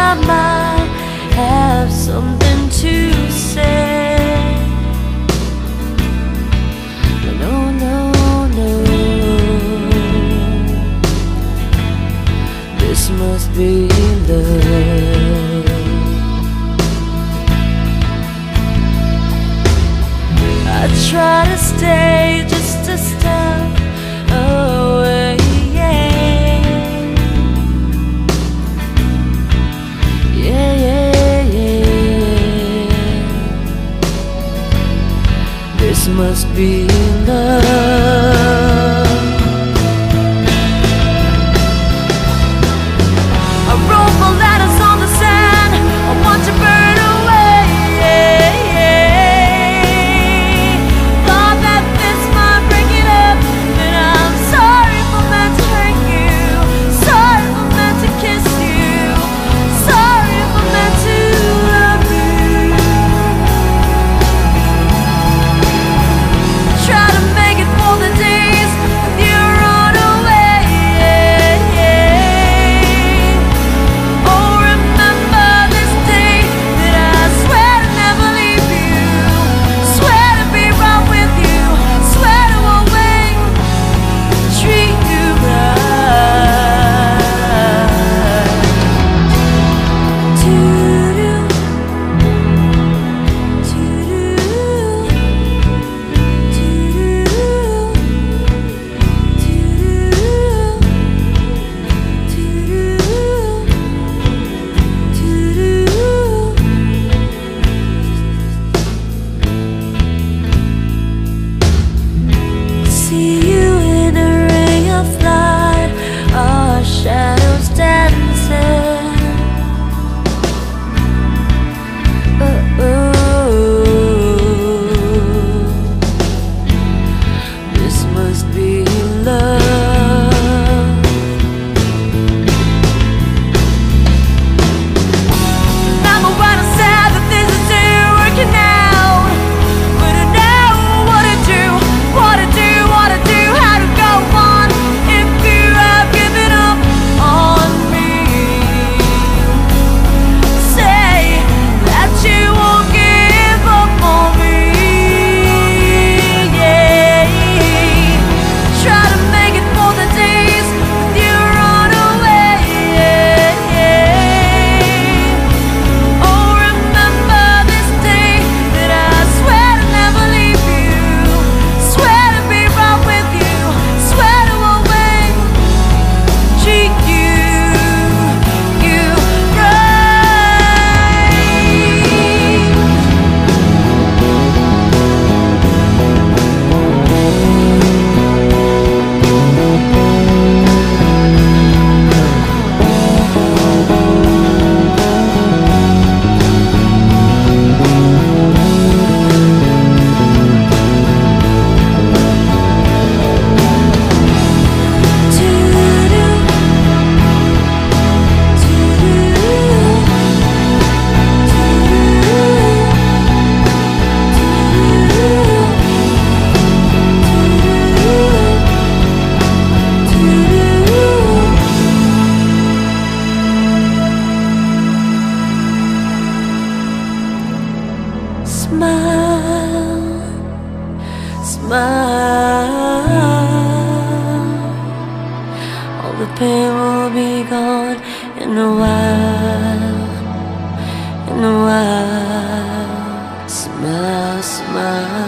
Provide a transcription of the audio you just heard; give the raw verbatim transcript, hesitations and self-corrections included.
I might have something to say. But no, no, no, this must be love. I try to stay just a step away, yeah, yeah, yeah, yeah. This must be love. I wrote my letters on the sand, I want to burn away, yeah, yeah. Thought that this might bring it up, and I'm sorry if I meant to hurt you, sorry if I meant to kiss you, sorry if I meant to love you. Try to make it for the days when you run away, yeah, yeah. Oh, remember this day that I swear to never leave you, swear to be right with you, swear to always treat you right. Doo-doo, see you in a ray of light, our shadows dancing. Oh, this must be love. Remember when I said that this is it working out, but I know what to do, what to do, what to do, how to go on if you have given up on me. Say that you won't give up on me, yeah. Try to make it for the days when you run away, yeah, yeah. Oh, remember this day that I swear to never leave you, swear to be right with you, swear to always treat you, you right. Smile, smile. All the pain will be gone in a while, in a while. Smile, smile.